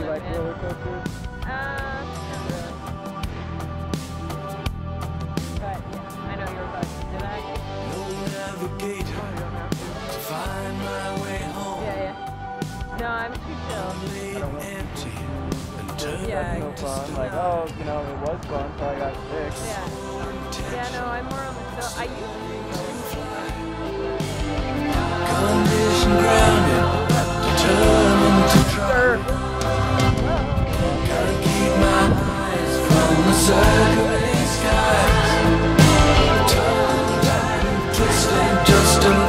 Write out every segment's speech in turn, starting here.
like man. roller coasters? Not really. But yeah, I know you were about to say that. No navigator to find my way home. Yeah. No, I'm too chill. Lay empty and turn Yeah. No fun. Like, oh, you know, it was fun, so I got sick. Yeah, no, I'm more on the chill. I used to be condition grounded, determined to surf. gotta keep my eyes from the circling skies. Tongue-tied and twisted, just a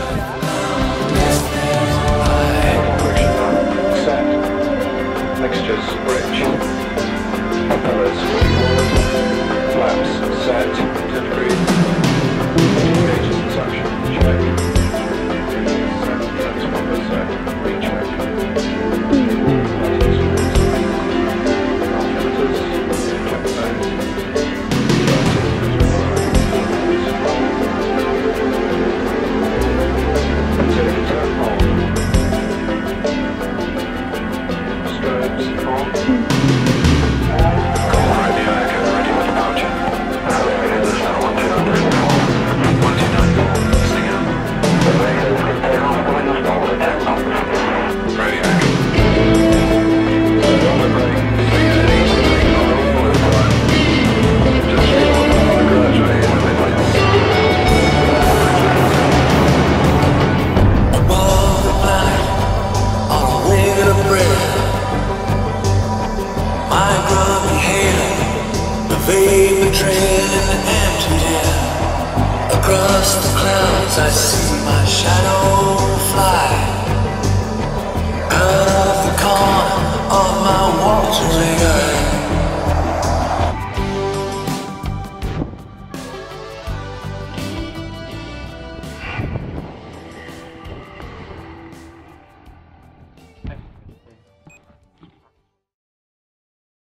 Set. Mixtures rich. Propellers flaps set. 10 degrees. Gauges and suction check. Set. Transponder set. Recheck. Filters. Check those. Utility turn on. Strobes on. Call radio echo, ready for departure. Radio listener 1294. 1294, listening out. Radio echo. On the brake, speed at ease, take on all the time. Just gradually in the midlands. above the planet on a wing of breath. My grubby hair, the vapor trail in the empty air. Across the clouds I see my shadow fly.